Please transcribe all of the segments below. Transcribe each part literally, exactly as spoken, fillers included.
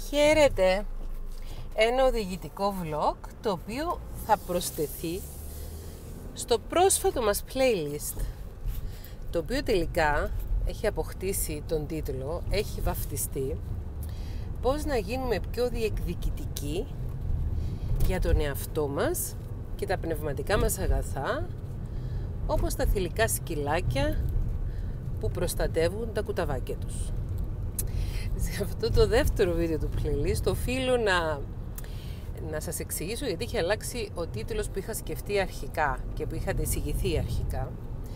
Χαίρετε! Ένα οδηγητικό vlog το οποίο θα προσθεθεί στο πρόσφατο μας playlist, το οποίο τελικά έχει αποκτήσει τον τίτλο, έχει βαφτιστεί πώς να γίνουμε πιο διεκδικητικοί για τον εαυτό μας και τα πνευματικά μας αγαθά, όπως τα θηλυκά σκυλάκια που προστατεύουν τα κουταβάκια τους. Σε αυτό το δεύτερο βίντεο του playlist οφείλω να, να σας εξηγήσω γιατί είχε αλλάξει ο τίτλος που είχα σκεφτεί αρχικά και που είχατε εισηγηθεί αρχικά.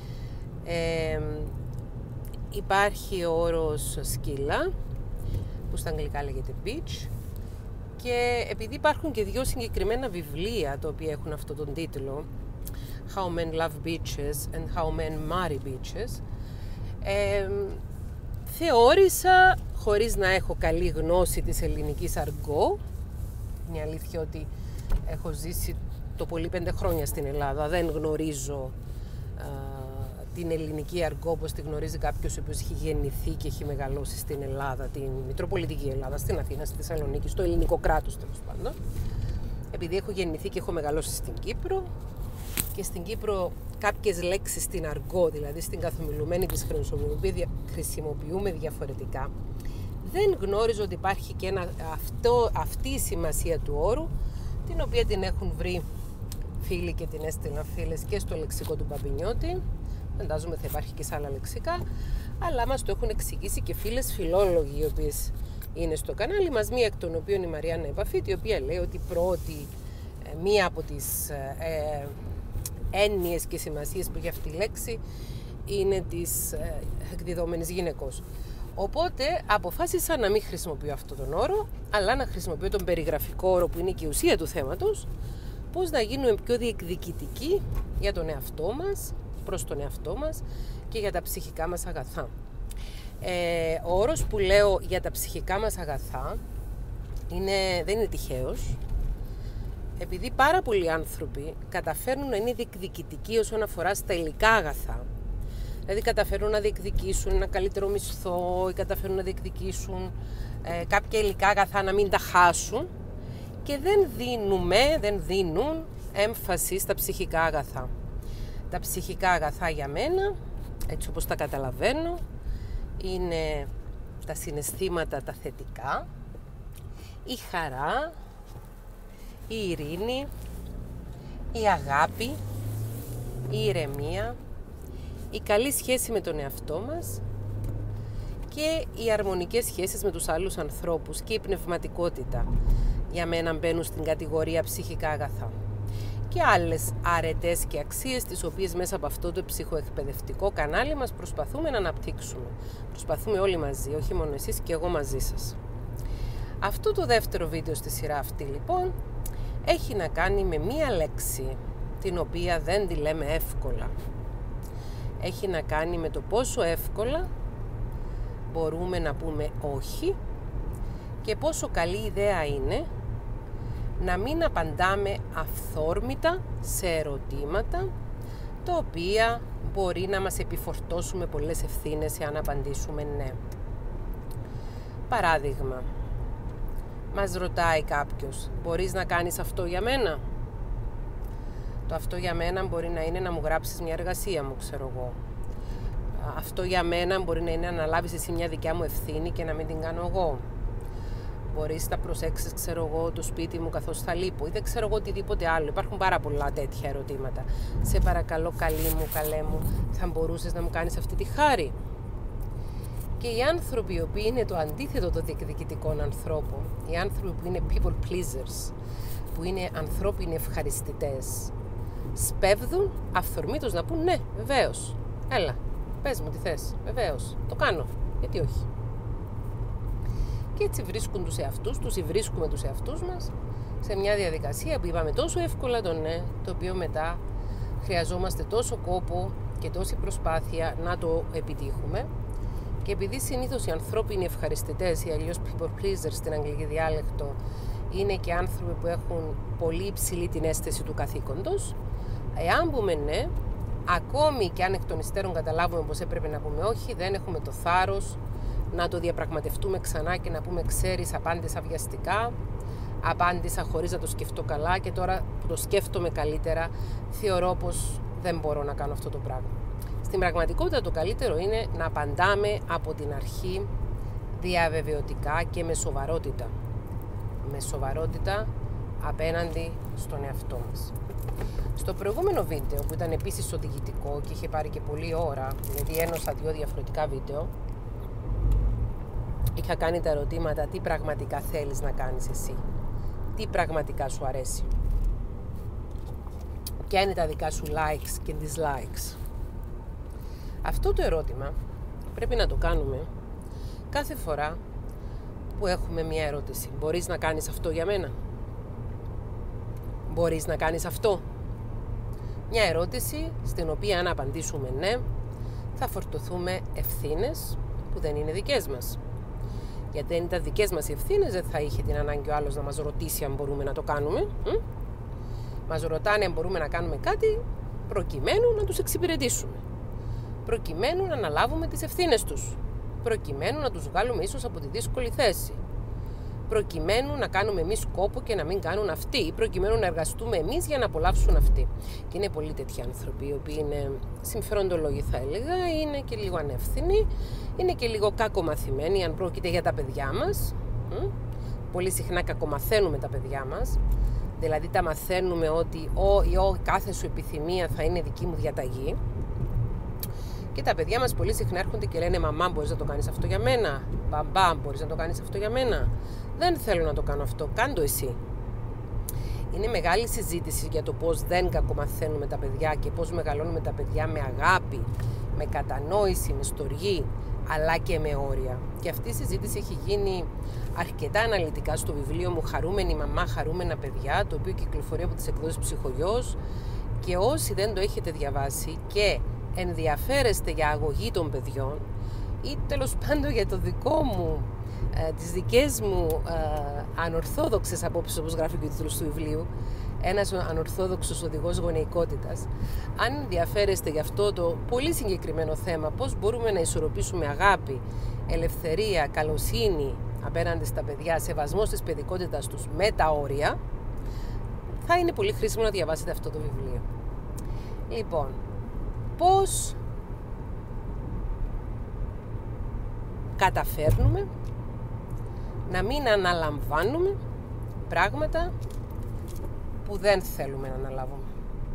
Ε, υπάρχει ο όρος σκύλα, που στα αγγλικά λέγεται beach, και επειδή υπάρχουν και δύο συγκεκριμένα βιβλία τα οποία έχουν αυτόν τον τίτλο, How Men Love Beaches and How Men Marry Beaches, ε, θεώρησα, χωρίς να έχω καλή γνώση της ελληνικής αργό, είναι αλήθεια ότι έχω ζήσει το πολύ πέντε χρόνια στην Ελλάδα, δεν γνωρίζω α, την ελληνική αργό όπως τη γνωρίζει κάποιος ο οποίος έχει γεννηθεί και έχει μεγαλώσει στην Ελλάδα, την Μητροπολιτική Ελλάδα, στην Αθήνα, στη Θεσσαλονίκη, στο ελληνικό κράτος τέλος πάντων. Επειδή έχω γεννηθεί και έχω μεγαλώσει στην Κύπρο, και στην Κύπρο κάποιες λέξεις στην αργό, δηλαδή στην καθομιλουμένη της χρησιμοποιούμε διαφορετικά, δεν γνώριζω ότι υπάρχει και ένα, αυτό, αυτή η σημασία του όρου, την οποία την έχουν βρει φίλοι και την έστειλαν φίλες και στο λεξικό του Μπαμπινιώτη, φαντάζομαι θα υπάρχει και σε άλλα λεξικά, αλλά μας το έχουν εξηγήσει και φίλες φιλόλογοι οι οποίες είναι στο κανάλι μας, μία εκ των οποίων η Μαριάννα Επαφίτη, η οποία λέει ότι πρώτη, μία από τις ε, έννοιες και σημασίες που έχει αυτή η λέξη είναι της ε, εκδιδόμενης γυναικός. Οπότε αποφάσισα να μην χρησιμοποιώ αυτόν τον όρο, αλλά να χρησιμοποιώ τον περιγραφικό όρο που είναι και η ουσία του θέματος, πώς να γίνουμε πιο διεκδικητικοί για τον εαυτό μας, προς τον εαυτό μας και για τα ψυχικά μας αγαθά. Ε, ο όρος που λέω για τα ψυχικά μας αγαθά είναι, δεν είναι τυχαίος, επειδή πάρα πολλοί άνθρωποι καταφέρνουν να είναι διεκδικητικοί όσον αφορά στα υλικά αγαθά. Δηλαδή καταφέρουν να διεκδικήσουν ένα καλύτερο μισθό ή καταφέρουν να διεκδικήσουν ε, κάποια υλικά αγαθά να μην τα χάσουν και δεν δίνουμε, δεν δίνουν έμφαση στα ψυχικά αγαθά. Τα ψυχικά αγαθά για μένα, έτσι όπως τα καταλαβαίνω, είναι τα συναισθήματα τα θετικά, η χαρά, η ειρήνη, η αγάπη, η ηρεμία, η καλή σχέση με τον εαυτό μας και οι αρμονικές σχέσεις με τους άλλους ανθρώπους και η πνευματικότητα για μένα μπαίνουν στην κατηγορία ψυχικά αγαθά. Και άλλες αρετές και αξίες τις οποίες μέσα από αυτό το ψυχοεκπαιδευτικό κανάλι μας προσπαθούμε να αναπτύξουμε. Προσπαθούμε όλοι μαζί, όχι μόνο εσείς και εγώ μαζί σας. Αυτό το δεύτερο βίντεο στη σειρά αυτή λοιπόν έχει να κάνει με μία λέξη την οποία δεν τη λέμε εύκολα. Έχει να κάνει με το πόσο εύκολα μπορούμε να πούμε όχι και πόσο καλή ιδέα είναι να μην απαντάμε αυθόρμητα σε ερωτήματα τα οποία μπορεί να μας επιφορτώσουμε πολλές ευθύνες εάν απαντήσουμε ναι. Παράδειγμα, μας ρωτάει κάποιος, μπορείς να κάνεις αυτό για μένα? Το αυτό για μένα μπορεί να είναι να μου γράψεις μια εργασία μου, ξέρω εγώ. Αυτό για μένα μπορεί να είναι να αναλάβεις εσύ μια δικιά μου ευθύνη και να μην την κάνω εγώ. Μπορείς να προσέξεις, ξέρω εγώ, το σπίτι μου καθώς θα λείπω ή δεν ξέρω εγώ οτιδήποτε άλλο. Υπάρχουν πάρα πολλά τέτοια ερωτήματα. Σε παρακαλώ, καλή μου, καλέ μου, θα μπορούσες να μου κάνεις αυτή τη χάρη? Και οι άνθρωποι οι οποίοι είναι το αντίθετο των διεκδικητικών ανθρώπων, οι άνθρωποι που είναι people pleasers, που είναι ανθρώπινοι ευχαριστητές, σπέβδουν αυθορμήτως να πούν ναι, βεβαίως, έλα, πες μου τι θες, βεβαίως, το κάνω, γιατί όχι. Και έτσι βρίσκουν τους εαυτούς τους ή βρίσκουμε τους εαυτούς μας σε μια διαδικασία που είπαμε τόσο εύκολα το ναι, το οποίο μετά χρειαζόμαστε τόσο κόπο και τόση προσπάθεια να το επιτύχουμε. Και επειδή συνήθως οι ανθρώπινοι ευχαριστητές ή αλλιώς people pleasers στην αγγλική διάλεκτο είναι και άνθρωποι που έχουν πολύ υψηλή την αίσθηση του καθήκοντος, εάν πούμε ναι, ακόμη και αν εκ των υστέρων καταλάβουμε πως έπρεπε να πούμε όχι, δεν έχουμε το θάρρος να το διαπραγματευτούμε ξανά και να πούμε ξέρεις, απάντησα βιαστικά, απάντησα χωρίς να το σκεφτώ καλά και τώρα που το σκέφτομαι καλύτερα θεωρώ πως δεν μπορώ να κάνω αυτό το πράγμα. Στην πραγματικότητα το καλύτερο είναι να απαντάμε από την αρχή διαβεβαιωτικά και με σοβαρότητα. Με σοβαρότητα απέναντι στον εαυτό μας. Στο προηγούμενο βίντεο που ήταν επίσης οδηγητικό και είχε πάρει και πολλή ώρα, γιατί ένωσα δύο διαφορετικά βίντεο, είχα κάνει τα ερωτήματα τι πραγματικά θέλεις να κάνεις εσύ, τι πραγματικά σου αρέσει, ποια είναι τα δικά σου likes και dislikes. Αυτό το ερώτημα πρέπει να το κάνουμε κάθε φορά που έχουμε μια ερώτηση. Μπορείς να κάνεις αυτό για μένα? Μπορείς να κάνεις αυτό? Μια ερώτηση στην οποία αν απαντήσουμε ναι, θα φορτωθούμε ευθύνες που δεν είναι δικές μας. Γιατί αν ήταν δικές μας οι ευθύνες, δεν θα είχε την ανάγκη ο άλλος να μας ρωτήσει αν μπορούμε να το κάνουμε. Μ? Μας ρωτάνε αν μπορούμε να κάνουμε κάτι προκειμένου να τους εξυπηρετήσουμε. Προκειμένου να αναλάβουμε τις ευθύνες τους. Προκειμένου να τους βγάλουμε ίσως από τη δύσκολη θέση. Προκειμένου να κάνουμε εμείς κόπο και να μην κάνουν αυτοί. Ή προκειμένου να εργαστούμε εμείς για να απολαύσουν αυτοί. Και είναι πολλοί τέτοιοι άνθρωποι, οι οποίοι είναι συμφεροντολόγοι θα έλεγα, είναι και λίγο ανεύθυνοι, είναι και λίγο κακομαθημένοι αν πρόκειται για τα παιδιά μας. Πολύ συχνά κακομαθαίνουμε τα παιδιά μας. Δηλαδή τα μαθαίνουμε ότι ο, η ο, κάθε σου επιθυμία θα είναι δική μου διαταγή. Και τα παιδιά μας πολύ συχνά έρχονται και λένε «Μαμά, μπορείς να το κάνεις αυτό για μένα? Μπαμπά, μπορείς να το κάνεις αυτό για μένα?» Δεν θέλω να το κάνω αυτό, κάν το εσύ. Είναι μεγάλη συζήτηση για το πώς δεν κακομαθαίνουμε τα παιδιά και πώς μεγαλώνουμε τα παιδιά με αγάπη, με κατανόηση, με στοργή, αλλά και με όρια. Και αυτή η συζήτηση έχει γίνει αρκετά αναλυτικά στο βιβλίο μου «Χαρούμενη μαμά, χαρούμενα παιδιά», το οποίο κυκλοφορεί από τις εκδόσεις Ψυχογιός, και όσοι δεν το έχετε διαβάσει και ενδιαφέρεστε για αγωγή των παιδιών ή τέλος πάντων για το δικό μου, ε, τις δικές μου ε, ανορθόδοξες απόψεις, όπως γράφει και ο τίτλος του βιβλίου, ένας ανορθόδοξος οδηγός γονεϊκότητας, αν ενδιαφέρεστε για αυτό το πολύ συγκεκριμένο θέμα, πώς μπορούμε να ισορροπήσουμε αγάπη, ελευθερία, καλοσύνη απέναντι στα παιδιά, σεβασμός της παιδικότητας τους με τα όρια, θα είναι πολύ χρήσιμο να διαβάσετε αυτό το βιβλίο. Λοιπόν, πώς καταφέρνουμε να μην αναλαμβάνουμε πράγματα που δεν θέλουμε να αναλάβουμε.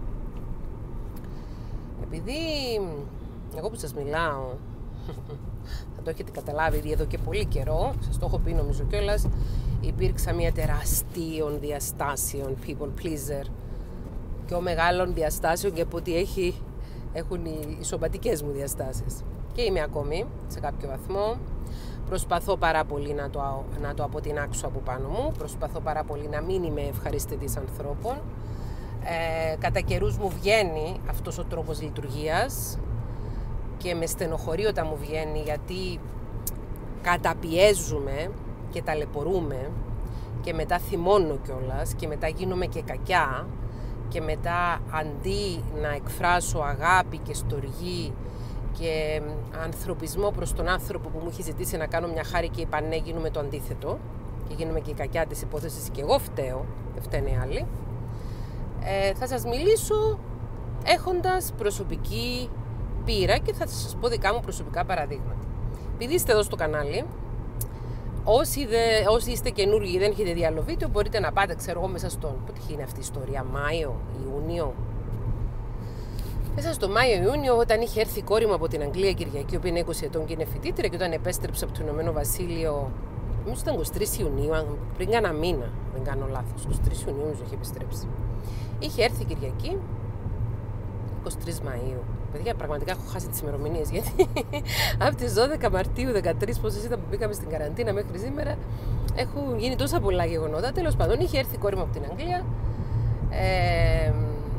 Επειδή εγώ που σας μιλάω θα το έχετε καταλάβει εδώ και πολύ καιρό, σας το έχω πει νομίζω κιόλας, υπήρξα μια τεράστιων διαστάσεων people pleaser και ο μεγάλων διαστάσεων και από ό,τι έχει έχουν οι σωματικές μου διαστάσεις. Και είμαι ακόμη σε κάποιο βαθμό. Προσπαθώ πάρα πολύ να το, να το αποτινάξω από πάνω μου. Προσπαθώ πάρα πολύ να μην είμαι ευχαριστητής ανθρώπων. Ε, κατά καιρούς μου βγαίνει αυτός ο τρόπος λειτουργίας και με στενοχωρεί όταν μου βγαίνει, γιατί καταπιέζουμε και ταλαιπωρούμε και μετά θυμώνω κιόλας και μετά γίνομαι και κακιά. Και μετά αντί να εκφράσω αγάπη και στοργή και ανθρωπισμό προς τον άνθρωπο που μου έχει ζητήσει να κάνω μια χάρη και είπα ναι, γίνομαι το αντίθετο και γίνομαι και η κακιά της υπόθεσης και εγώ φταίω, δεν φταίνε οι άλλοι, ε, θα σας μιλήσω έχοντας προσωπική πείρα και θα σας πω δικά μου προσωπικά παραδείγματα. Επειδή είστε εδώ στο κανάλι, Όσοι, δε, όσοι είστε καινούργοι δεν έχετε δει άλλο βίντεο, μπορείτε να πάτε, ξέρω εγώ, μέσα στον... Πότε είναι αυτή η ιστορία, Μάιο, Ιούνιο. Μέσα στο Μάιο-Ιούνιο, όταν είχε έρθει η κόρη μου από την Αγγλία, Κυριακή, η οποία είναι είκοσι ετών και είναι φοιτήτρια, και όταν επέστρεψε από το Ηνωμένο Βασίλειο, νομίζω ήταν είκοσι τρεις Ιουνίου, πριν κάνα μήνα, δεν κάνω λάθος, είκοσι τρεις Ιουνίου νομίζω είχε επιστρέψει. Είχε έρθει η Κυριακή, είκοσι τρεις Μαΐου. Παιδιά, πραγματικά έχω χάσει τις ημερομηνίες, γιατί από τις δώδεκα Μαρτίου δεκατρείς, πόσες ήταν που μπήκαμε στην καραντίνα μέχρι σήμερα, έχουν γίνει τόσα πολλά γεγονότα. Τέλος πάντων, είχε έρθει η κόρη μου από την Αγγλία, ε,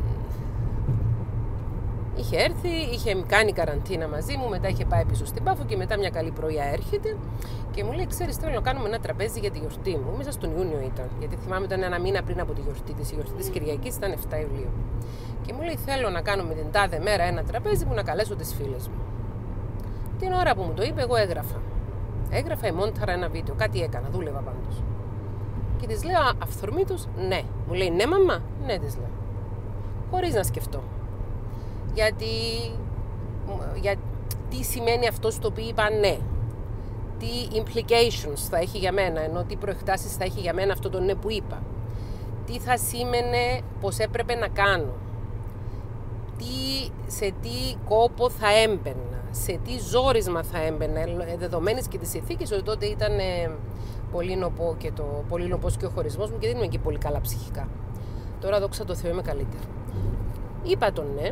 είχε έρθει, είχε κάνει καραντίνα μαζί μου, μετά είχε πάει πίσω στην Πάφο και μετά μια καλή πρωία έρχεται και μου λέει: ξέρεις, θέλω να κάνουμε ένα τραπέζι για τη γιορτή μου. Μέσα στον Ιούνιο ήταν, γιατί θυμάμαι ήταν ένα μήνα πριν από τη γιορτή της. Η γιορτή της Κυριακής ήταν εφτά Ιουλίου. Και μου λέει: θέλω να κάνουμε την τάδε μέρα ένα τραπέζι που να καλέσω τις φίλες μου. Την ώρα που μου το είπε, εγώ έγραφα. Έγραφα, εμόνταρα ένα βίντεο, κάτι έκανα, δούλευα πάντως. Και της λέω αυθορμήτως ναι. Μου λέει ναι μαμά, ναι της λέω. Χωρίς να σκεφτώ. Γιατί, για, τι σημαίνει αυτό στο οποίο είπα ναι. Τι implications θα έχει για μένα, ενώ τι προεκτάσεις θα έχει για μένα αυτό το ναι που είπα. Τι θα σήμαινε πως έπρεπε να κάνω. Τι, σε τι κόπο θα έμπαινα. Σε τι ζόρισμα θα έμπαινα, δεδομένης και τις ηθίκες ότι τότε ήταν πολύ νοπό και, το, πολύ νοπός και ο χωρισμός μου και δεν είμαι και πολύ καλά ψυχικά. Τώρα δόξα τω Θεώ είμαι καλύτερα. Είπα το ναι,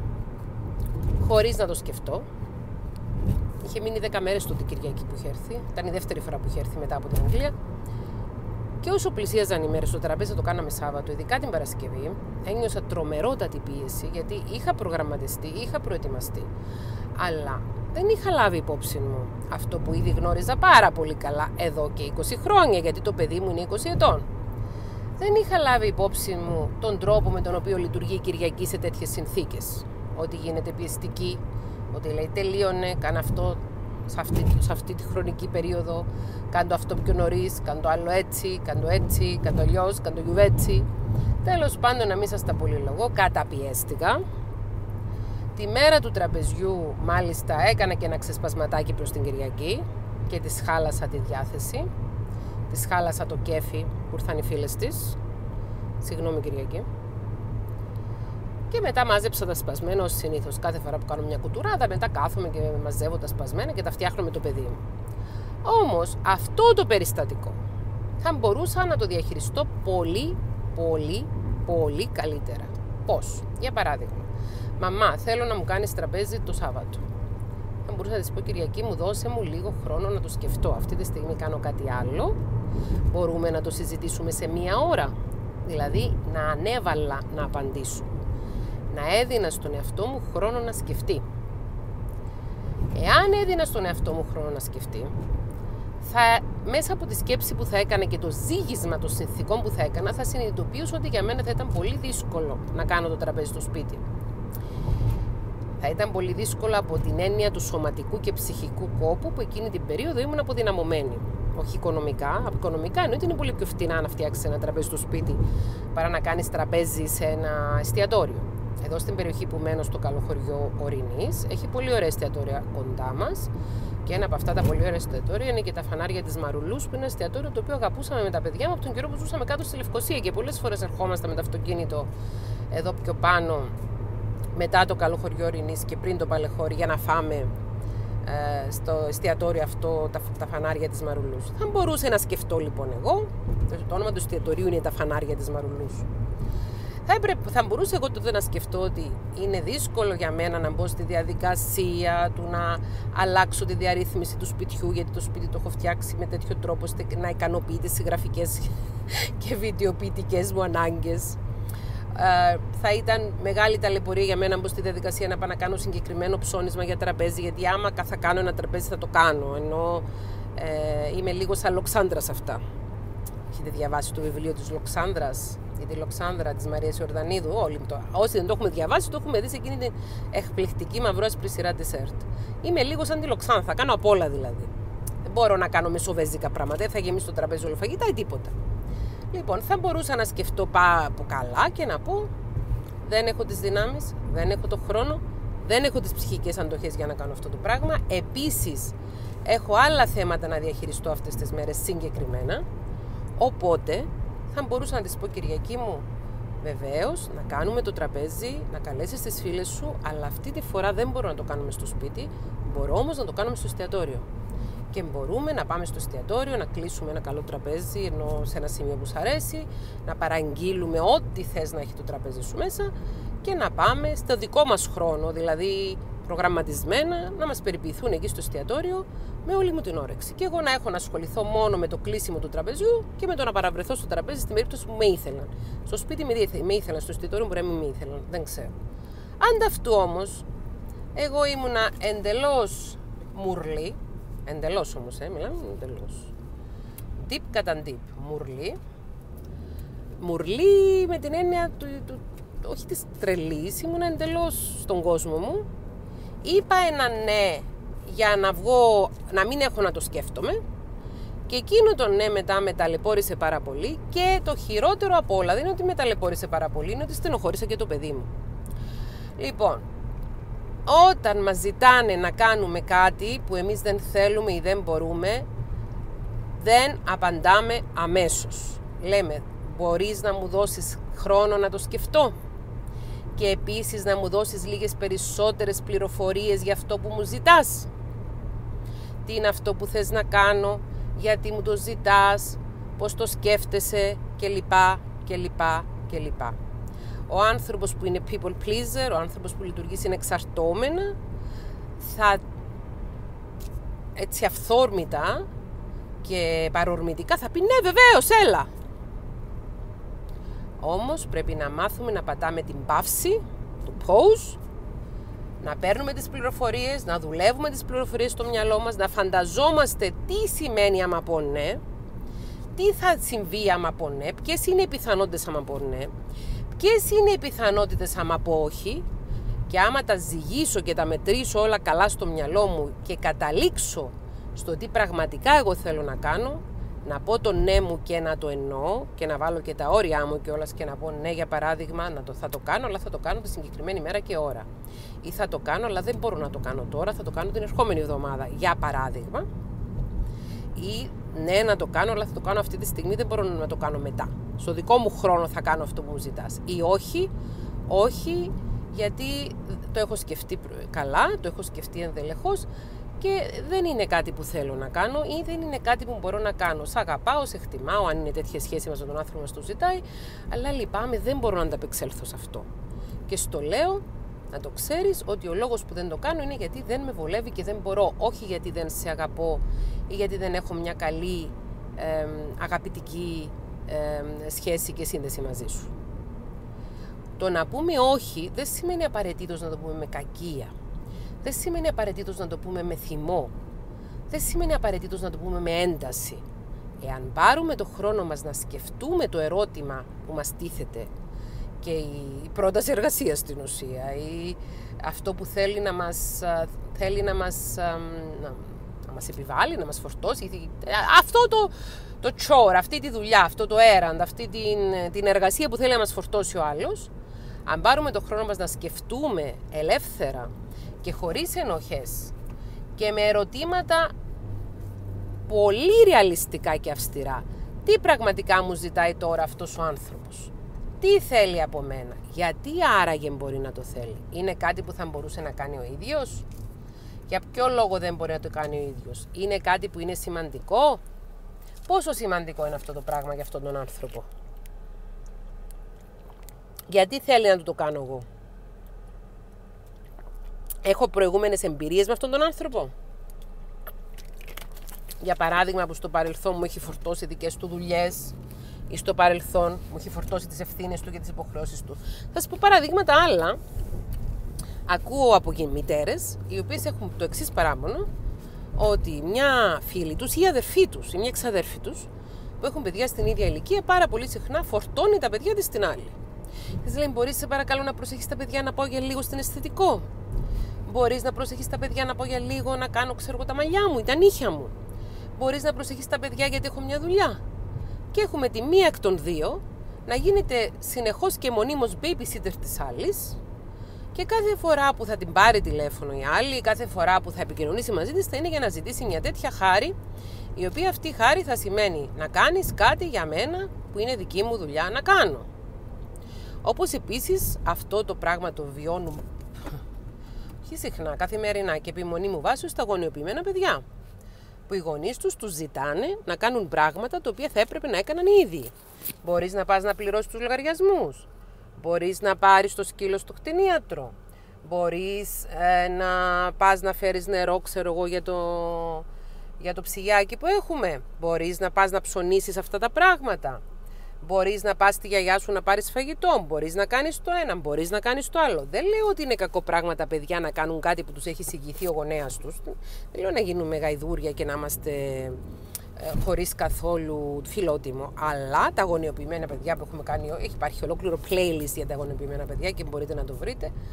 χωρίς να το σκεφτώ. Είχε μείνει δέκα μέρες τότε Κυριακή που είχε έρθει. Ήταν η δεύτερη φορά που είχε έρθει μετά από την Αγγλία. Και όσο πλησίαζαν οι μέρες στο τραπέζι, το κάναμε Σάββατο, ειδικά την Παρασκευή, ένιωσα τρομερότατη πίεση, γιατί είχα προγραμματιστεί, είχα προετοιμαστεί. Αλλά δεν είχα λάβει υπόψη μου αυτό που ήδη γνώριζα πάρα πολύ καλά εδώ και είκοσι χρόνια, γιατί το παιδί μου είναι είκοσι ετών. Δεν είχα λάβει υπόψη μου τον τρόπο με τον οποίο λειτουργεί η Κυριακή σε τέτοιες συνθήκες. Ότι γίνεται πιεστική, ότι λέει τελείωνε, κάνε αυτό σε αυτή, σε αυτή τη χρονική περίοδο, κάνε το αυτό πιο νωρίς, κάνε το άλλο έτσι, κάνε το έτσι, κάνε το αλλιώς, κάνε το γιουβέτσι. Τέλος πάντων, να μην σας τα πολυλογώ, καταπιέστηκα. Τη μέρα του τραπεζιού, μάλιστα, έκανα και ένα ξεσπασματάκι προς την Κυριακή και της χάλασα τη διάθεση. Της χάλασα το κέφι που ήρθαν οι φίλες της. Συγγνώμη Κυριακή. Και μετά μάζεψα τα σπασμένα ως συνήθως. Κάθε φορά που κάνω μια κουτουράδα, μετά κάθομαι και μαζεύω τα σπασμένα και τα φτιάχνω με το παιδί μου. Όμως αυτό το περιστατικό θα μπορούσα να το διαχειριστώ πολύ, πολύ, πολύ καλύτερα. Πώς? Για παράδειγμα, μαμά, θέλω να μου κάνεις τραπέζι το Σάββατο. Θα μπορούσα να της πω, Κυριακή μου, δώσε μου λίγο χρόνο να το σκεφτώ. Αυτή τη στιγμή κάνω κάτι άλλο. Μπορούμε να το συζητήσουμε σε μία ώρα. Δηλαδή, να ανέβαλα να απαντήσω. Να έδινα στον εαυτό μου χρόνο να σκεφτεί. Εάν έδινα στον εαυτό μου χρόνο να σκεφτεί, θα, μέσα από τη σκέψη που θα έκανα και το ζύγισμα των συνθηκών που θα έκανα, θα συνειδητοποιήσω ότι για μένα θα ήταν πολύ δύσκολο να κάνω το τραπέζι στο σπίτι. Θα ήταν πολύ δύσκολο από την έννοια του σωματικού και ψυχικού κόπου που εκείνη την περίοδο ήμουν αποδυναμωμένη. Όχι οικονομικά. Από οικονομικά εννοείται είναι πολύ πιο φτηνά να φτιάξεις ένα τραπέζι στο σπίτι παρά να κάνεις τραπέζι σε ένα εστιατόριο. Εδώ στην περιοχή που μένω, στο καλοχωριό Ορεινής, έχει πολύ ωραία εστιατόρια κοντά μας. Και ένα από αυτά τα πολύ ωραία εστιατόρια είναι και τα φανάρια της Μαρουλούς, που είναι ένα εστιατόριο το οποίο αγαπούσαμε με τα παιδιά μου από τον καιρό που ζούσαμε κάτω στη Λευκοσία. Και πολλές φορές ερχόμαστε με το αυτοκίνητο εδώ πιο πάνω, μετά το καλοχωριό Ορεινής και πριν το Παλαιχώρι, για να φάμε ε, στο εστιατόριο αυτό τα, τα φανάρια της Μαρουλούς. Θα μπορούσα να σκεφτώ λοιπόν εγώ, το, το όνομα του εστιατορίου είναι τα φανάρια της Μαρουλούς. Θα, έπρεπε, θα μπορούσα εγώ τότε να σκεφτώ ότι είναι δύσκολο για μένα να μπω στη διαδικασία του να αλλάξω τη διαρρύθμιση του σπιτιού, γιατί το σπίτι το έχω φτιάξει με τέτοιο τρόπο ώστε να ικανοποιεί τις συγγραφικές και βιντεοποιητικές μου ανάγκες. Ε, θα ήταν μεγάλη ταλαιπωρία για μένα να μπω στη διαδικασία να πάω να κάνω συγκεκριμένο ψώνισμα για τραπέζι, γιατί άμα θα κάνω ένα τραπέζι θα το κάνω, ενώ ε, είμαι λίγο σαν Λοξάνδρα σε αυτά. Έχετε διαβάσει το βιβλίο της Λοξάνδρας, για τη Λοξάνδρα της Μαρίας Ιορδανίδου? Όλοι το, όσοι δεν το έχουμε διαβάσει, το έχουμε δει σε εκείνη την εκπληκτική μαυρόσπρη σειρά ντεσέρτ. Είμαι λίγο σαν τη Λοξάνδρα, θα κάνω απ' όλα δηλαδή. Δεν μπορώ να κάνω μεσοβέζικα πράγματα, δεν θα γεμίσει το τραπέζι όλο φαγητά ή τίποτα. Λοιπόν, θα μπορούσα να σκεφτώ από καλά και να πω, δεν έχω τις δυνάμεις, δεν έχω το χρόνο, δεν έχω τις ψυχικές αντοχές για να κάνω αυτό το πράγμα. Επίσης, έχω άλλα θέματα να διαχειριστώ αυτές τις μέρες συγκεκριμένα. Οπότε, θα μπορούσα να της πω, Κυριακή μου, βεβαίως, να κάνουμε το τραπέζι, να καλέσεις τις φίλες σου, αλλά αυτή τη φορά δεν μπορώ να το κάνουμε στο σπίτι, μπορώ όμως να το κάνουμε στο εστιατόριο. Και μπορούμε να πάμε στο εστιατόριο, να κλείσουμε ένα καλό τραπέζι, ενώ σε ένα σημείο που σου αρέσει, να παραγγείλουμε ό,τι θες να έχει το τραπέζι σου μέσα και να πάμε στο δικό μας χρόνο, δηλαδή προγραμματισμένα, να μας περιποιηθούν εκεί στο εστιατόριο με όλη μου την όρεξη. Και εγώ να έχω να ασχοληθώ μόνο με το κλείσιμο του τραπεζιού και με το να παραβρεθώ στο τραπέζι στην περίπτωση που με ήθελαν. Στο σπίτι με ήθελαν, στο εστιατόριο μπορεί να μην με ήθελαν, δεν ξέρω. Ανταυτού όμως, εγώ ήμουνα εντελώς μουρλή. Εντελώς όμως, ε, μιλάμε εντελώς. Deep κατά deep. Μουρλή. Μουρλή με την έννοια του, του, όχι της τρελής, ήμουν εντελώς στον κόσμο μου. Είπα ένα ναι για να βγω, να μην έχω να το σκέφτομαι. Και εκείνο το ναι μετά με ταλαιπώρησε πάρα πολύ. Και το χειρότερο από όλα δεν είναι ότι με ταλαιπώρησε πάρα πολύ, είναι ότι στενοχώρησα και το παιδί μου. Λοιπόν, όταν μας ζητάνε να κάνουμε κάτι που εμείς δεν θέλουμε ή δεν μπορούμε, δεν απαντάμε αμέσως. Λέμε, μπορείς να μου δώσεις χρόνο να το σκεφτώ? Και επίσης να μου δώσεις λίγες περισσότερες πληροφορίες για αυτό που μου ζητάς. Τι είναι αυτό που θες να κάνω, γιατί μου το ζητάς, πώς το σκέφτεσαι κλπ. κλπ. κλπ. Ο άνθρωπος που είναι people pleaser, ο άνθρωπος που λειτουργεί συνεξαρτώμενα, θα έτσι αυθόρμητα και παρορμητικά θα πει ναι βεβαίως, έλα. Όμως πρέπει να μάθουμε να πατάμε την παύση του pause, να παίρνουμε τις πληροφορίες, να δουλεύουμε τις πληροφορίες στο μυαλό μας, να φανταζόμαστε τι σημαίνει άμα πω ναι, τι θα συμβεί άμα πω ναι, ποιες είναι οι πιθανότητες άμα πω ναι, ποιες είναι οι πιθανότητες άμα πω όχι, και άμα τα ζυγίσω και τα μετρήσω όλα καλά στο μυαλό μου και καταλήξω στο τι πραγματικά εγώ θέλω να κάνω, να πω το ναι μου και να το εννοώ και να βάλω και τα όρια μου κιόλας και να πω ναι, για παράδειγμα, να το, θα το κάνω, αλλά θα το κάνω τη συγκεκριμένη μέρα και ώρα. Ή θα το κάνω, αλλά δεν μπορώ να το κάνω τώρα, θα το κάνω την ερχόμενη εβδομάδα, για παράδειγμα. Ή ναι, να το κάνω, αλλά θα το κάνω αυτή τη στιγμή, δεν μπορώ να το κάνω μετά. Στο δικό μου χρόνο θα κάνω αυτό που μου ζητάς. Ή όχι, όχι, γιατί το έχω σκεφτεί καλά, το έχω σκεφτεί ενδελεχώς και δεν είναι κάτι που θέλω να κάνω ή δεν είναι κάτι που μπορώ να κάνω. Σ' αγαπάω, σε εκτιμάω, αν είναι τέτοια σχέση μας με τον άνθρωπο μας το ζητάει, αλλά λυπάμαι, δεν μπορώ να ανταπεξέλθω σε αυτό. Και στο λέω, να το ξέρεις, ότι ο λόγος που δεν το κάνω είναι γιατί δεν με βολεύει και δεν μπορώ. Όχι γιατί δεν σε αγαπώ ή γιατί δεν έχω μια καλή ε, αγαπητική ε, σχέση και σύνδεση μαζί σου. Το να πούμε όχι δεν σημαίνει απαραίτητος να το πούμε με κακία. Δεν σημαίνει απαραίτητος να το πούμε με θυμό. Δεν σημαίνει απαραίτητος να το πούμε με ένταση. Εάν πάρουμε το χρόνο μας να σκεφτούμε το ερώτημα που μας τίθεται και η πρόταση εργασίας στην ουσία ή αυτό που θέλει να μας, θέλει να μας, να, να μας επιβάλλει, να μας φορτώσει, αυτό το, το chore, αυτή τη δουλειά, αυτό το errand, αυτή την, την εργασία που θέλει να μας φορτώσει ο άλλος, αν πάρουμε το χρόνο μας να σκεφτούμε ελεύθερα και χωρίς ενοχές και με ερωτήματα πολύ ρεαλιστικά και αυστηρά, τι πραγματικά μου ζητάει τώρα αυτός ο άνθρωπος, τι θέλει από μένα, γιατί άραγε μπορεί να το θέλει, είναι κάτι που θα μπορούσε να κάνει ο ίδιος, για ποιο λόγο δεν μπορεί να το κάνει ο ίδιος, είναι κάτι που είναι σημαντικό, πόσο σημαντικό είναι αυτό το πράγμα για αυτόν τον άνθρωπο, γιατί θέλει να του το κάνω εγώ. Έχω προηγούμενες εμπειρίες με αυτόν τον άνθρωπο. Για παράδειγμα, που στο παρελθόν μου έχει φορτώσει δικές του δουλειές ή στο παρελθόν μου έχει φορτώσει τις ευθύνες του και τις υποχρεώσεις του. Θα σας πω παραδείγματα άλλα. Ακούω από μητέρες οι οποίες έχουν το εξής παράπονο, ότι μια φίλη τους ή αδερφή τους ή μια εξαδέρφη τους που έχουν παιδιά στην ίδια ηλικία πάρα πολύ συχνά φορτώνει τα παιδιά της στην άλλη. Της λέει, μπορείς σε παρακαλώ να προσέχεις τα παιδιά να πάω για λίγο στην αισθητικό. Μπορείς να προσέχεις τα παιδιά να πάω για λίγο να κάνω, ξέρω εγώ, τα μαλλιά μου ή τα νύχια μου. Μπορείς να προσέχεις τα παιδιά γιατί έχω μια δουλειά. Και έχουμε τη μία εκ των δύο να γίνεται συνεχώς και μονίμως babysitter της άλλης και κάθε φορά που θα την πάρει τηλέφωνο η άλλη, κάθε φορά που θα επικοινωνήσει μαζί της θα είναι για να ζητήσει μια τέτοια χάρη, η οποία αυτή η χάρη θα σημαίνει να κάνεις κάτι για μένα που είναι δική μου δουλειά να κάνω. Όπως επίσης αυτό το πράγμα το βιώνουμε όχι συχνά, καθημερινά και επιμονή μου βάσεως στα γονεοποιημένα παιδιά, που οι γονείς τους τους ζητάνε να κάνουν πράγματα τα οποία θα έπρεπε να έκαναν οι ίδιοι. Μπορείς να πας να πληρώσεις τους λογαριασμούς, μπορείς να πάρεις το σκύλο στο κτηνίατρο, μπορείς ε, να πας να φέρεις νερό, ξέρω εγώ, για το, για το ψυγιάκι που έχουμε, μπορείς να πας να ψωνίσεις αυτά τα πράγματα. Μπορείς να πας στη γιαγιά σου να πάρεις φαγητό, μπορείς να κάνεις το ένα, μπορείς να κάνεις το άλλο. Δεν λέω ότι είναι κακό πράγμα τα παιδιά να κάνουν κάτι που τους έχει εισηγηθεί ο γονέας τους. Δεν λέω να γίνουμε γαϊδούρια και να είμαστε ε, χωρίς καθόλου φιλότιμο. Αλλά τα γονεοποιημένα παιδιά που έχουμε κάνει, έχει υπάρχει ολόκληρο playlist για τα γονεοποιημένα παιδιά και μπορείτε να το βρείτε.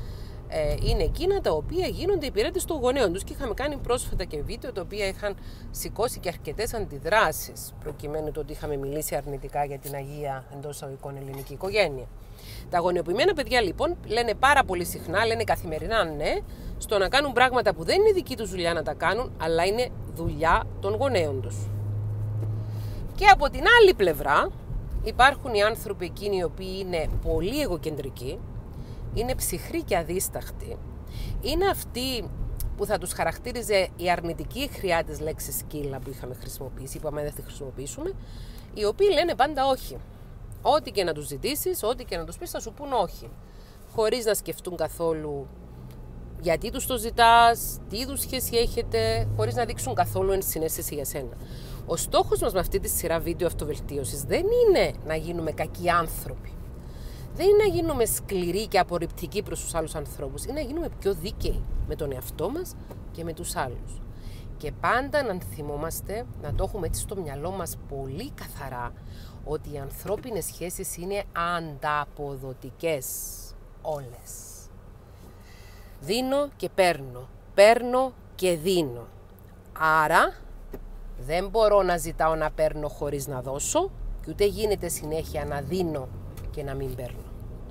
ε, είναι εκείνα τα οποία γίνονται υπηρέτες των γονέων τους. Και είχαμε κάνει πρόσφατα και βίντεο τα οποία είχαν σηκώσει και αρκετές αντιδράσεις, προκειμένου το ότι είχαμε μιλήσει αρνητικά για την αγία εντός εισαγωγικών ελληνική οικογένεια. Τα γονεοποιημένα παιδιά λοιπόν λένε πάρα πολύ συχνά, λένε καθημερινά ναι, στο να κάνουν πράγματα που δεν είναι δική τους δουλειά να τα κάνουν, αλλά είναι δουλειά των γονέων τους. Και από την άλλη πλευρά υπάρχουν οι άνθρωποι εκείνοι οι οποίοι είναι πολύ εγωκεντρικοί, είναι ψυχροί και αδίσταχτοι, είναι αυτοί που θα τους χαρακτήριζε η αρνητική χρειά της λέξης σκύλα που είχαμε χρησιμοποιήσει, είπαμε δεν θα τη χρησιμοποιήσουμε, οι οποίοι λένε πάντα όχι. Ό,τι και να τους ζητήσεις, ό,τι και να τους πεις θα σου πούν όχι, χωρίς να σκεφτούν καθόλου γιατί τους το ζητάς, τι είδους σχέση έχετε, χωρίς να δείξουν καθόλου ενσυναίσθηση για σένα. Ο στόχος μας με αυτή τη σειρά βίντεο αυτοβελτίωσης δεν είναι να γίνουμε κακοί άνθρωποι. Δεν είναι να γίνουμε σκληροί και απορριπτικοί προς τους άλλους ανθρώπους. Είναι να γίνουμε πιο δίκαιοι με τον εαυτό μας και με τους άλλους. Και πάντα να θυμόμαστε, να το έχουμε έτσι στο μυαλό μας πολύ καθαρά, ότι οι ανθρώπινες σχέσεις είναι ανταποδοτικές. Όλες. Δίνω και παίρνω. Παίρνω και δίνω. Άρα δεν μπορώ να ζητάω να παίρνω χωρίς να δώσω και ούτε γίνεται συνέχεια να δίνω και να μην παίρνω.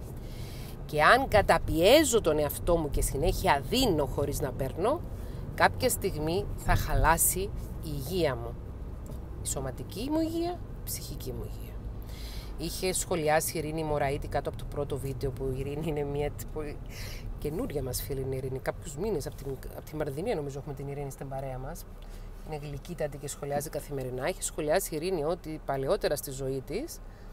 Και αν καταπιέζω τον εαυτό μου και συνέχεια δίνω χωρίς να παίρνω, κάποια στιγμή θα χαλάσει η υγεία μου. Η σωματική μου υγεία, η ψυχική μου υγεία. Είχε σχολιάσει η Ειρήνη Μωραήτη κάτω από το πρώτο βίντεο, που η Ειρήνη είναι μια πολύ καινούρια μας φίλη η Ειρήνη. Κάποιους μήνες από την, από τη Μαρδινία νομίζω έχουμε την Ειρήνη στην παρέα μας. Είναι γλυκύτατη και σχολιάζει καθημερινά. Είχε σχολιάσει η Ειρήνη ότι παλαιότερα στη ζωή της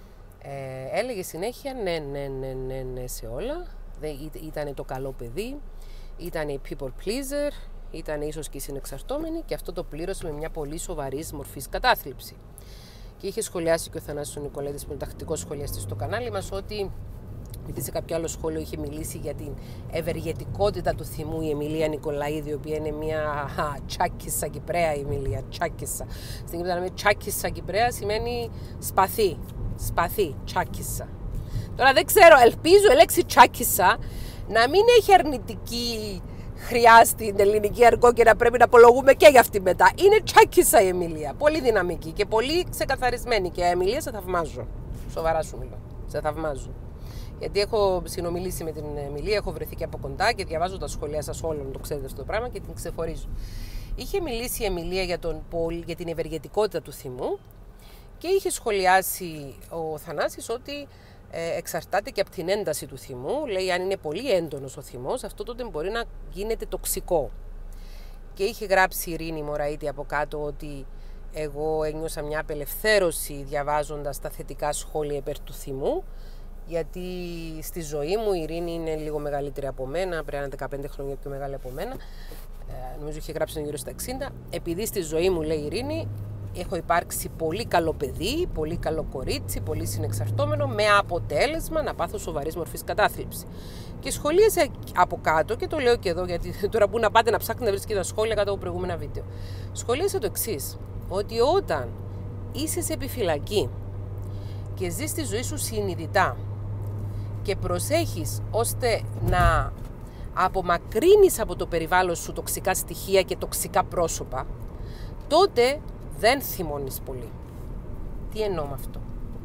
ε, έλεγε συνέχεια ναι, ναι, ναι, ναι, ναι σε όλα. Ήταν το καλό παιδί, ήταν η people pleaser, ήταν ίσως και η συνεξαρτώμενη και αυτό το πλήρωσε με μια πολύ σοβαρή μορφή κατάθλιψη. Και είχε σχολιάσει και ο Θανάσης ο Νικολαίδης, που είναι τακτικός σχολιαστής στο κανάλι μας, ότι επειδή σε κάποιο άλλο σχόλιο είχε μιλήσει για την ευεργετικότητα του θυμού η Εμιλία Νικολαίδη, η οποία είναι μια τσάκισσα Κυπραία η Εμιλία, τσάκισσα. Στην Κύπρο λέμε τσάκισσα Κυπραία σημαίνει σπαθί, σπαθί, τσάκισσα. Τώρα δεν ξέρω, ελπίζω η λέξη τσάκισσα να μην έχει αρνητική χρειά στην ελληνική αργό και να πρέπει να απολογούμε και για αυτή μετά. Είναι τσάκισσα η Εμιλία, πολύ δυναμική και πολύ ξεκαθαρισμένη και η Εμιλία σε θαυμάζω. Σοβαρά σου μιλώ, σε θαυμάζω. Γιατί έχω συνομιλήσει με την Εμιλία, έχω βρεθεί και από κοντά και διαβάζω τα σχόλια σας όλων, το ξέρετε αυτό το πράγμα και την ξεχωρίζω. Είχε μιλήσει η Εμιλία για, τον, για την ευεργετικότητα του θυμού και είχε σχολιάσει ο Θανάσης ότι ε, εξαρτάται και από την ένταση του θυμού. Λέει, αν είναι πολύ έντονος ο θυμός, αυτό τότε μπορεί να γίνεται τοξικό. Και είχε γράψει η Ειρήνη Μωραήτη από κάτω ότι εγώ ένιωσα μια απελευθέρωση διαβάζοντας τα θετικά σχόλια υπέρ του θυμού, γιατί στη ζωή μου η Ειρήνη είναι λίγο μεγαλύτερη από μένα, πρέπει να είναι δεκαπέντε χρόνια πιο μεγάλη από μένα, ε, νομίζω είχε γράψει γύρω στα εξήντα. Επειδή στη ζωή μου, λέει η Ειρήνη, έχω υπάρξει πολύ καλό παιδί, πολύ καλό κορίτσι, πολύ συνεξαρτώμενο, με αποτέλεσμα να πάθω σοβαρής μορφής κατάθλιψη. Και σχολίασε από κάτω, και το λέω και εδώ, γιατί τώρα που να πάτε να ψάχνετε να βρίσκετε τα σχόλια κάτω από προηγούμενα βίντεο. Σχολίασε το εξής, ότι όταν είσαι σε επιφυλακή και ζεις τη ζωή σου συνειδητά και προσέχεις ώστε να απομακρύνεις από το περιβάλλον σου τοξικά στοιχεία και τοξικά πρόσωπα, τότε δεν θυμώνεις πολύ. Τι εννοώ με αυτό?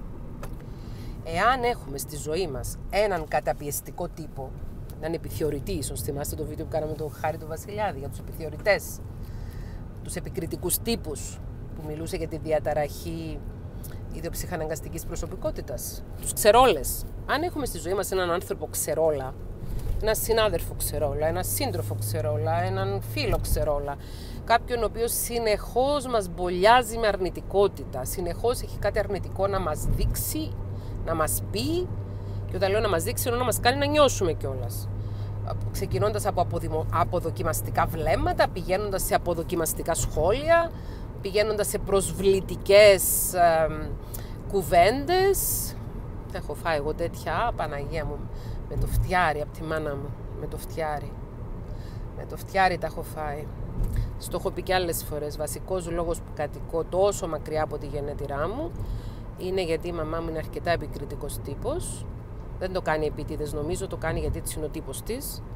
Εάν έχουμε στη ζωή μας έναν καταπιεστικό τύπο, έναν επιθεωρητή, ίσως θυμάστε το βίντεο που κάναμε τον Χάρη του Βασιλιάδη για τους επιθεωρητές, τους επικριτικούς τύπους, που μιλούσε για τη διαταραχή ιδιοψυχαναγκαστικής προσωπικότητας, τους ξερόλες. Αν έχουμε στη ζωή μας έναν άνθρωπο ξερόλα, έναν συνάδελφο ξερόλα, έναν σύντροφο ξερόλα, έναν φίλο ξερόλα, κάποιον ο οποίος συνεχώς μας μπολιάζει με αρνητικότητα, συνεχώς έχει κάτι αρνητικό να μας δείξει, να μας πει, και όταν λέω να μας δείξει, ενώ να μας κάνει να νιώσουμε κιόλας. Ξεκινώντας από αποδοκιμαστικά βλέμματα, πηγαίνοντας σε αποδοκιμαστικά σχόλια, πηγαίνοντας σε προσβλητικές ε, κουβέντες. Έχω φάει εγώ τέτοια, Παναγία μου, με το φτιάρι από τη μάνα μου, με το φτιάρι. Με το φτιάρι τα έχω φάει. Στο έχω πει και άλλες φορές, βασικός λόγος που κατοικώ τόσο μακριά από τη γενέτειρά μου είναι γιατί η μαμά μου είναι αρκετά επικριτικός τύπος. Δεν το κάνει επίτηδες, νομίζω, το κάνει γιατί έτσι είναι ο τύπος της.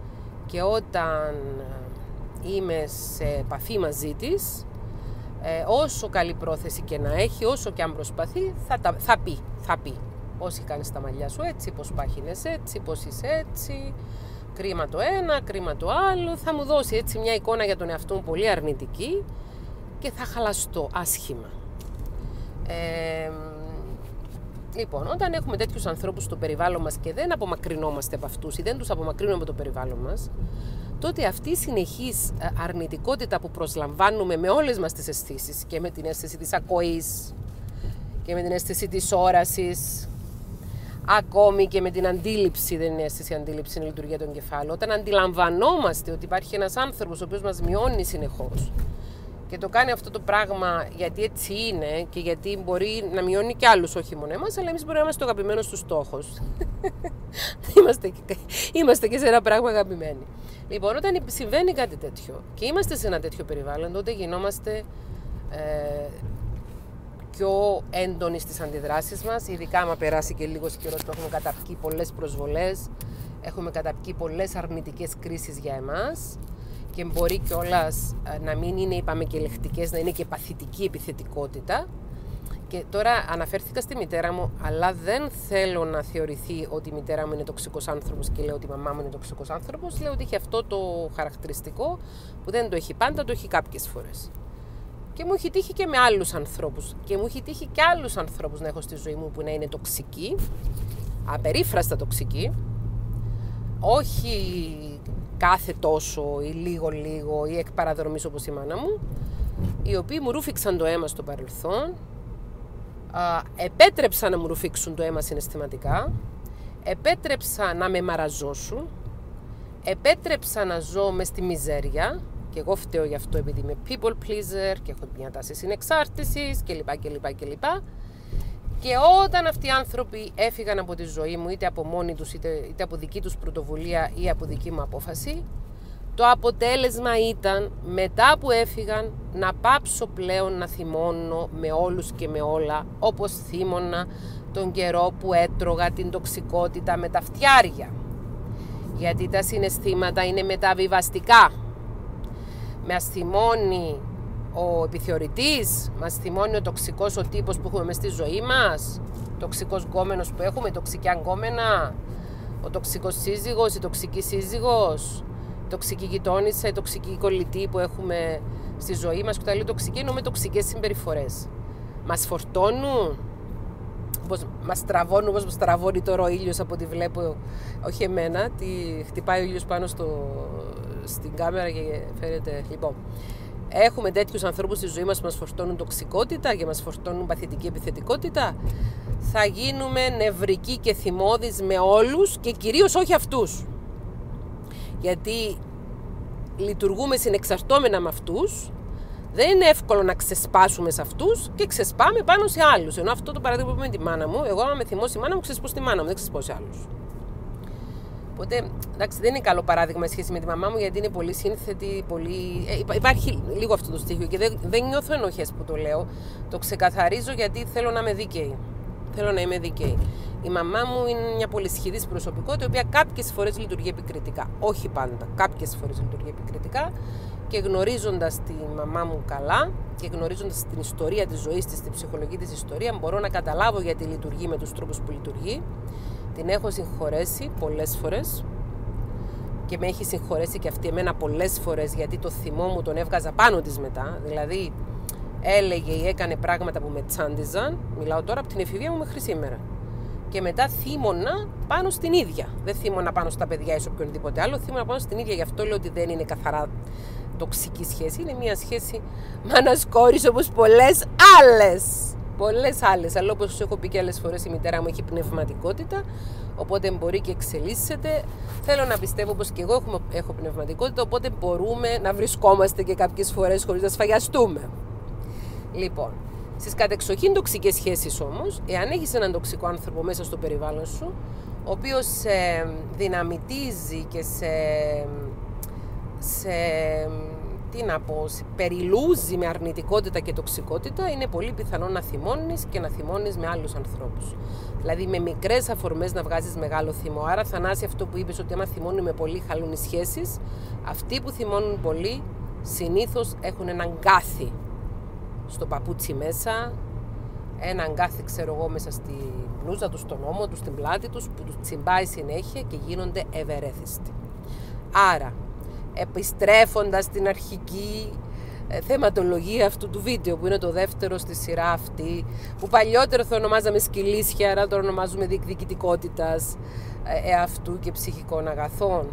και όταν είμαι σε επαφή μαζί της, ε, όσο καλή πρόθεση και να έχει, όσο και αν προσπαθεί, θα, τα, θα πει, θα πει. Πώς κάνεις τα μαλλιά σου έτσι, πώς πάχυνες έτσι, πώς είσαι έτσι, κρίμα το ένα, κρίμα το άλλο. Θα μου δώσει έτσι μια εικόνα για τον εαυτό μου πολύ αρνητική και θα χαλαστώ άσχημα. Ε, λοιπόν, όταν έχουμε τέτοιους ανθρώπους στο περιβάλλον μας και δεν απομακρυνόμαστε από αυτούς ή δεν τους απομακρύνουμε από το περιβάλλον μας, τότε αυτή η συνεχής αρνητικότητα που προσλαμβάνουμε με όλες μας τις αισθήσεις, και με την αίσθηση της ακοής και με την αίσθηση της όρασης, ακόμη και με την αντίληψη, δεν είναι αίσθηση, αντίληψη είναι η λειτουργία του εγκεφάλου, όταν αντιλαμβανόμαστε ότι υπάρχει ένας άνθρωπος ο οποίος μας μειώνει συνεχώς και το κάνει αυτό το πράγμα γιατί έτσι είναι και γιατί μπορεί να μειώνει και άλλους, όχι μόνο εμάς, αλλά εμείς μπορεί να είμαστε το αγαπημένο του στόχος. είμαστε, είμαστε και σε ένα πράγμα αγαπημένοι. Λοιπόν, όταν συμβαίνει κάτι τέτοιο και είμαστε σε ένα τέτοιο περιβάλλον, τότε γινόμαστε ε, πιο έντονοι στις αντιδράσεις μας, ειδικά άμα περάσει και λίγος καιρός που έχουμε καταπιεί πολλές προσβολές, έχουμε καταπιεί πολλές αρνητικές κρίσεις για εμάς και μπορεί κιόλας να μην είναι, είπαμε, και λεκτικές, να είναι και παθητική επιθετικότητα. Και τώρα αναφέρθηκα στη μητέρα μου, αλλά δεν θέλω να θεωρηθεί ότι η μητέρα μου είναι τοξικός άνθρωπος και λέω ότι η μαμά μου είναι τοξικός άνθρωπος. Λέω ότι έχει αυτό το χαρακτηριστικό που δεν το έχει πάντα, το έχει κάποιες φορές. Και μου έχει τύχει και με άλλους ανθρώπους. Και μου έχει τύχει και άλλους ανθρώπους να έχω στη ζωή μου που να είναι τοξικοί, απερίφραστα τοξικοί, όχι κάθε τόσο ή λίγο λίγο ή εκ παραδρομής όπως η μάνα μου, οι οποίοι μου ρούφηξαν το αίμα στο παρελθόν, α, επέτρεψαν να μου ρουφήξουν το αίμα συναισθηματικά, επέτρεψαν να με μαραζώσουν, επέτρεψαν να ζω μες στη μιζέρια, και εγώ φταίω γι' αυτό επειδή είμαι people pleaser και έχω μια τάση συνεξάρτησης κλπ. κλπ, κλπ. Και όταν αυτοί οι άνθρωποι έφυγαν από τη ζωή μου, είτε από μόνοι τους, είτε, είτε από δική τους πρωτοβουλία ή από δική μου απόφαση, το αποτέλεσμα ήταν, μετά που έφυγαν, να πάψω πλέον να θυμώνω με όλους και με όλα, όπως θύμωνα τον καιρό που έτρωγα την τοξικότητα με τα φτιάρια. Γιατί τα συναισθήματα είναι μεταβιβαστικά. Με θυμώνει ο επιθεωρητής, μας θυμώνει ο τοξικός ο τύπος που έχουμε μες στη ζωή μας, ο τοξικός γκόμενος που έχουμε, η τοξική αγκόμενα, ο τοξικός σύζυγος, η τοξική σύζυγος, η τοξική γειτόνισσα, η τοξική κολλητή που έχουμε στη ζωή μας. Και τα λέω τοξική εννοούμε τοξικές συμπεριφορές. Μας φορτώνουν, όπως μας τραβώνουν, όπως μας τραβώνει τώρα ο ήλιος από ό,τι βλέπω, όχι εμένα, τι χτυπάει ο ήλιος πάνω στο, στην κάμερα και φαίνεται. Λοιπόν, έχουμε τέτοιους ανθρώπους στη ζωή μας που μας φορτώνουν τοξικότητα και μας φορτώνουν παθητική επιθετικότητα. Θα γίνουμε νευρικοί και θυμώδεις με όλους και κυρίως όχι αυτούς. Γιατί λειτουργούμε συνεξαρτώμενα με αυτούς, δεν είναι εύκολο να ξεσπάσουμε σε αυτούς και ξεσπάμε πάνω σε άλλους. Ενώ αυτό το παράδειγμα που με τη μάνα μου, εγώ άμα με θυμώσει η μάνα μου, ξεσπώ στη μάνα μου, δεν ξεσπώ σε άλλους. Οπότε, εντάξει, δεν είναι καλό παράδειγμα σχέση με τη μαμά μου, γιατί είναι πολύ σύνθετη, πολύ... Ε, υπάρχει λίγο αυτό το στοιχείο και δεν, δεν νιώθω ενοχές που το λέω. Το ξεκαθαρίζω γιατί θέλω να είμαι δίκαιη. Θέλω να είμαι δίκαιη. Η μαμά μου είναι μια πολυσχηδής προσωπικότητα, η οποία κάποιες φορές λειτουργεί επικριτικά. Όχι πάντα. Κάποιες φορές λειτουργεί επικριτικά. Και γνωρίζοντας τη μαμά μου καλά και γνωρίζοντας την ιστορία της ζωής της, την ψυχολογική της ιστορία, μπορώ να καταλάβω γιατί λειτουργεί με τους τρόπους που λειτουργεί. Την έχω συγχωρέσει πολλές φορές και με έχει συγχωρέσει και αυτή εμένα πολλές φορές, γιατί το θυμό μου τον έβγαζα πάνω της μετά. Δηλαδή έλεγε ή έκανε πράγματα που με τσάντιζαν, μιλάω τώρα από την εφηβεία μου μέχρι σήμερα. Και μετά θύμωνα πάνω στην ίδια. Δεν θύμωνα πάνω στα παιδιά ή σε οποιονδήποτε άλλο, θύμωνα πάνω στην ίδια. Γι' αυτό λέω ότι δεν είναι καθαρά τοξική σχέση. Είναι μια σχέση μάνας κόρης όπως πολλές άλλες. Πολλές άλλες. Αλλά όπως έχω πει και άλλες φορές, η μητέρα μου έχει πνευματικότητα. Οπότε μπορεί και εξελίσσεται. Θέλω να πιστεύω πως και εγώ έχω, έχω πνευματικότητα. Οπότε μπορούμε να βρισκόμαστε και κάποιες φορές χωρίς να σφαγιαστούμε. Λοιπόν. Στις κατεξοχήν τοξικές σχέσεις όμως, εάν έχεις έναν τοξικό άνθρωπο μέσα στο περιβάλλον σου, ο οποίος σε δυναμητίζει και σε, σε τι να πω, περιλούζει με αρνητικότητα και τοξικότητα, είναι πολύ πιθανό να θυμώνεις και να θυμώνεις με άλλους ανθρώπους. Δηλαδή με μικρές αφορμές να βγάζεις μεγάλο θυμό. Άρα, Θανάση, αυτό που είπες ότι άμα θυμώνουμε πολύ χαλούν οι σχέσεις, αυτοί που θυμώνουν πολύ συνήθως έχουν έναν γκάθι στο παπούτσι μέσα, έναν γκάθι, ξέρω εγώ, μέσα στη μπλούζα τους, στον ώμο τους, στην πλάτη τους, που τους τσιμπάει συνέχεια και γίνονται ευερέθιστοι. Άρα, επιστρέφοντας στην αρχική ε, θεματολογία αυτού του βίντεο, που είναι το δεύτερο στη σειρά αυτή, που παλιότερο θα ονομάζαμε σκυλίσια, άρα το ονομάζουμε διεκδικητικότητας ε, εαυτού και ψυχικών αγαθών.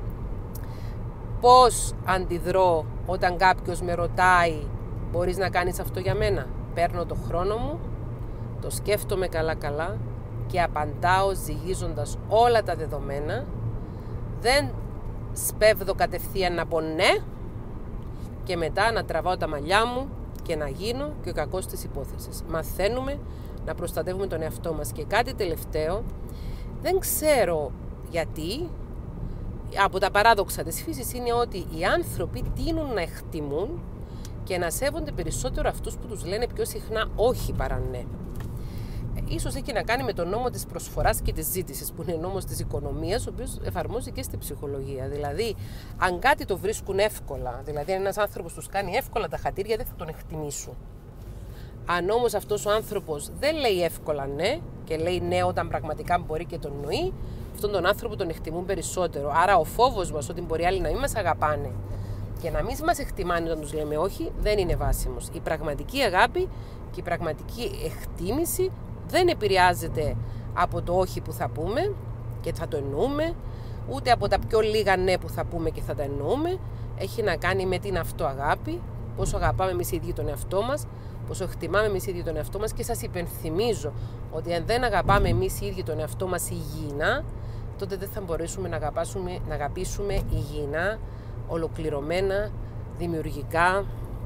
Πώς αντιδρώ όταν κάποιος με ρωτάει, μπορείς να κάνεις αυτό για μένα? Παίρνω το χρόνο μου, το σκέφτομαι καλά-καλά και απαντάω ζυγίζοντας όλα τα δεδομένα. Δεν σπέβδω κατευθείαν να πω ναι και μετά να τραβάω τα μαλλιά μου και να γίνω και ο κακός της υπόθεσης. Μαθαίνουμε να προστατεύουμε τον εαυτό μας. Και κάτι τελευταίο, δεν ξέρω γιατί, από τα παράδοξα της φύσης είναι ότι οι άνθρωποι τείνουν να εκτιμούν και να σέβονται περισσότερο αυτούς που τους λένε πιο συχνά όχι παρά ναι. Ίσως έχει να κάνει με τον νόμο της προσφοράς και της ζήτησης, που είναι νόμος της οικονομίας, ο οποίος εφαρμόζει και στην ψυχολογία. Δηλαδή, αν κάτι το βρίσκουν εύκολα, δηλαδή αν ένας άνθρωπος τους κάνει εύκολα τα χατήρια, δεν θα τον εκτιμήσουν. Αν όμως αυτός ο άνθρωπος δεν λέει εύκολα ναι και λέει ναι όταν πραγματικά μπορεί και τον νοεί, αυτόν τον άνθρωπο τον εκτιμούν περισσότερο. Άρα ο φόβος μας ότι μπορεί άλλοι να μην μας αγαπάνε και να μην μας εκτιμάνε όταν τους λέμε όχι, δεν είναι βάσιμος. Η πραγματική αγάπη και η πραγματική εκτίμηση δεν επηρεάζεται από το όχι που θα πούμε και θα το εννοούμε, ούτε από τα πιο λίγα ναι που θα πούμε και θα τα εννοούμε. Έχει να κάνει με την αυτοαγάπη, πόσο αγαπάμε εμείς οι ίδιοι τον εαυτό μας, πόσο εκτιμάμε εμείς οι ίδιοι τον εαυτό μας. Και σας υπενθυμίζω ότι αν δεν αγαπάμε εμείς οι ίδιοι τον εαυτό μας υγιεινά, τότε δεν θα μπορέσουμε να, να αγαπήσουμε υγιεινά, ολοκληρωμένα, δημιουργικά,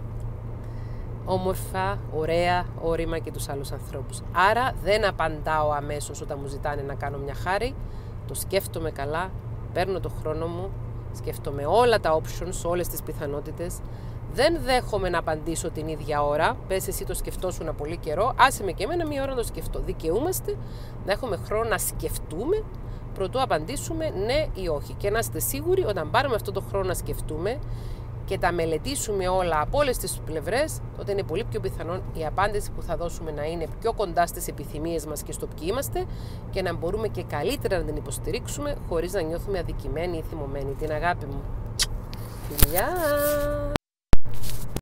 όμορφα, ωραία, όρημα και τους άλλους ανθρώπους. Άρα δεν απαντάω αμέσως όταν μου ζητάνε να κάνω μια χάρη, το σκέφτομαι καλά, παίρνω το χρόνο μου, σκέφτομαι όλα τα options, όλες τις πιθανότητες, δεν δέχομαι να απαντήσω την ίδια ώρα, πες εσύ το σκεφτόσουνα πολύ καιρό, άσε με και εμένα μία ώρα να το σκεφτώ. Δικαιούμαστε να έχουμε χρόνο να σκεφτούμε προτού απαντήσουμε ναι ή όχι. Και να είστε σίγουροι όταν πάρουμε αυτό το χρόνο να σκεφτούμε και τα μελετήσουμε όλα από όλες τις πλευρές, τότε είναι πολύ πιο πιθανόν η απάντηση που θα δώσουμε να είναι πιο κοντά στις επιθυμίες μας και στο ποιοι είμαστε και να μπορούμε και καλύτερα να την υποστηρίξουμε χωρίς να νιώθουμε αδικημένοι ή θυμωμένοι. Την αγάπη μου. Φιλιά!